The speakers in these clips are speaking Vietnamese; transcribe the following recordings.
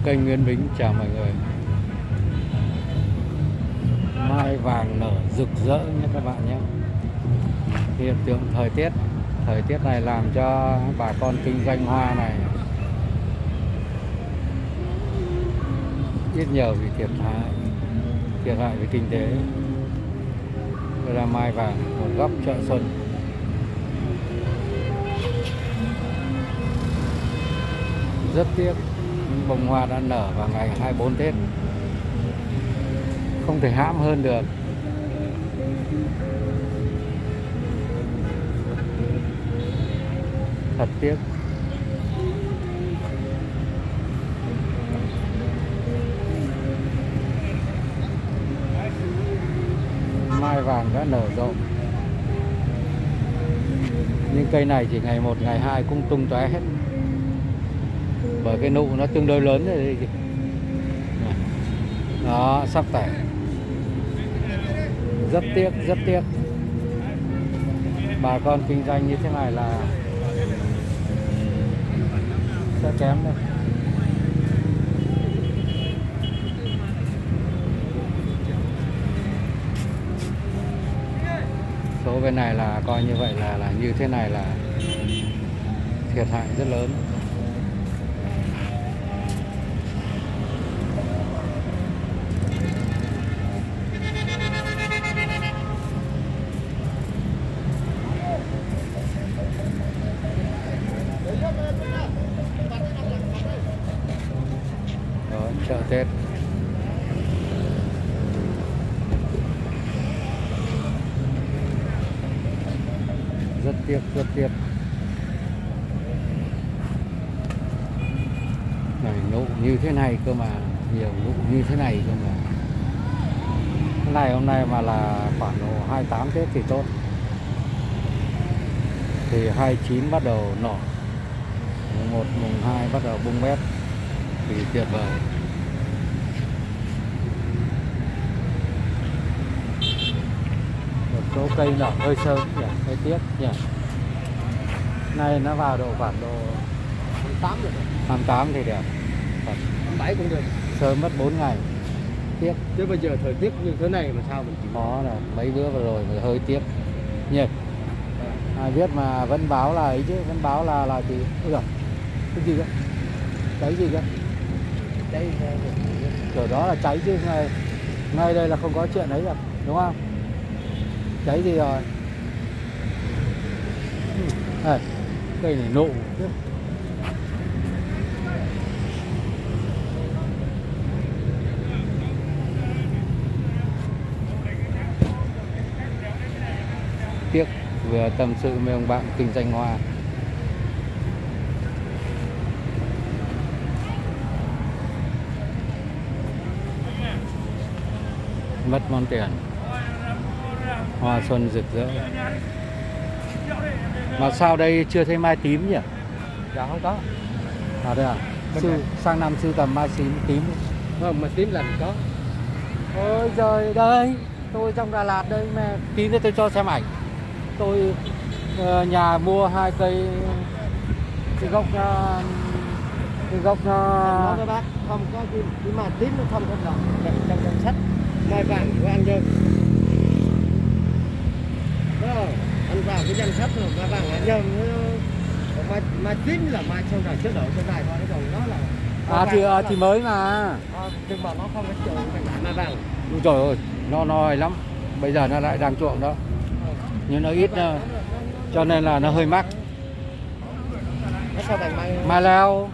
Kênh Nguyễn Bính chào mọi người. Mai vàng nở rực rỡ nhé các bạn nhé. Hiện tượng thời tiết này làm cho bà con kinh doanh hoa này ít nhiều bị thiệt hại về kinh tế. Đây là mai vàng một góc chợ Xuân. Rất tiếc bông hoa đã nở vào ngày 24 Tết, không thể hãm hơn được. Thật tiếc. Mai vàng đã nở rộ, nhưng cây này chỉ ngày 1, ngày 2 cũng tung tóe hết, bởi cái nụ nó tương đối lớn rồi. Đó, sắp tẻ. Rất tiếc. Bà con kinh doanh như thế này là sẽ kém thôi. Số bên này là coi như vậy là như thế này là thiệt hại rất lớn. Đó, chợ Tết. Rất tiếc. Này, nụ như thế này cơ mà, nhiều nụ như thế này cơ mà. Cái này hôm nay mà là khoảng 28 Tết thì tốt. Thì 29 bắt đầu nổ, mùng 1, mùng 2 bắt đầu bung bét thì tuyệt vời. Một số cây nở hơi sớm nhỉ, hơi tiếc nhỉ. Nay nó vào khoảng độ 28 rồi. 28 thì đẹp. 27 cũng được. Sớm mất 4 ngày. Tiếc. Chứ bây giờ thời tiết như thế này mà sao mình chịu. Khó là mấy bữa vừa rồi mà hơi tiếc nhỉ. Ai biết mà vẫn báo là ấy chứ, vẫn báo là thì ôi giời, cái gì cơ? Cháy gì cơ? Cháy Kiểu đó là cháy chứ ngay đây là không có chuyện đấy được, đúng không? Cháy gì rồi? Đây, cây này nụ chứ. Tiếc, vừa tâm sự với ông bạn kinh doanh hoa. Mất món tiền. Hoa xuân rực rỡ. Mà sao đây chưa thấy mai tím nhỉ? Dạ không có. À đây à? Sang năm sưu tầm mai tím. Không, mà tím làm có. Ôi trời đây, tôi trong Đà Lạt đây mà tí nữa tôi cho xem ảnh. Tôi nhà mua 2 cây cái gốc Nói với bác, không có cái mà tím nó không có lọt trong danh sách mai vàng của anh Nhơn. Đó, anh vào cái danh sách rồi mai vàng anh Nhơn, mai tím là mai sau này chế độ trên này thôi, còn nó là thì mới mà. Nhưng mà nó không có chuộng mai vàng. Ôi trời ơi, nó nói lắm. Bây giờ nó lại đang chuộng đó. Nhưng nó ít cho nên là nó hơi mắc. Nó sao thành mai leo.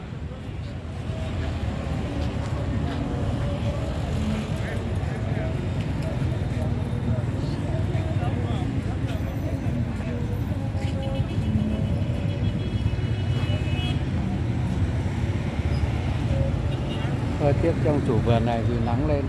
Thời tiết trong chủ vườn này thì nắng lên.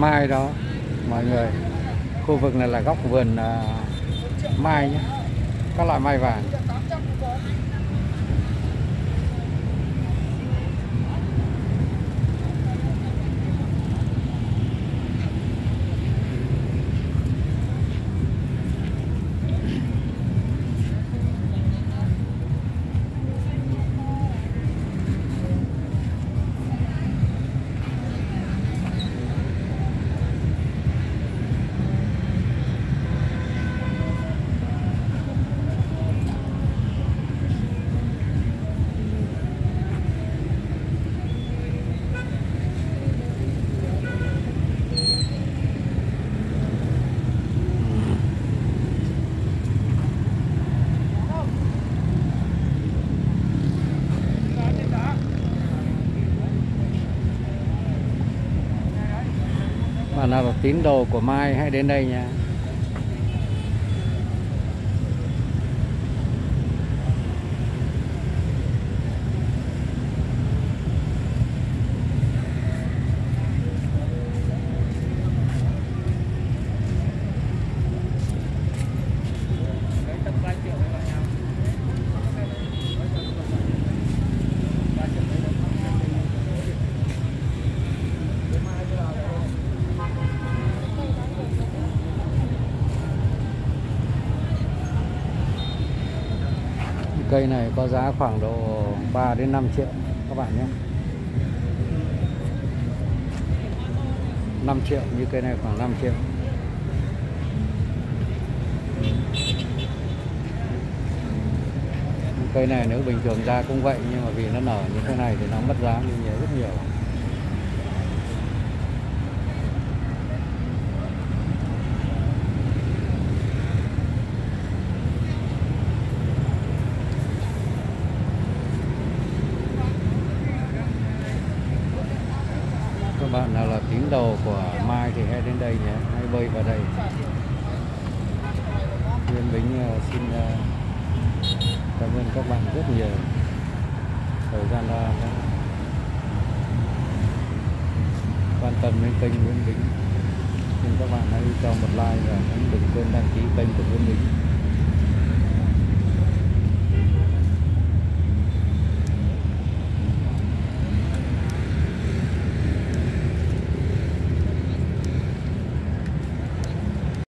mai đó mọi người. Khu vực này là góc vườn mai nhé, các loại mai vàng. Bạn nào là tín đồ của mai hãy đến đây nha. Cây này có giá khoảng độ 3 đến 5 triệu các bạn nhé. 5 triệu, như cây này khoảng 5 triệu. Cây này nếu bình thường ra cũng vậy, nhưng mà vì nó nở như thế này thì nó mất giá đi rất nhiều. Các bạn nào là tín đồ của mai thì hãy đến đây nhé, hãy bơi vào đây. Nguyên Bính xin cảm ơn các bạn rất nhiều. Thời gian quan tâm đến kênh Nguyễn Bính. Xin các bạn hãy cho một like và cũng đừng quên đăng ký kênh của Nguyễn Bính.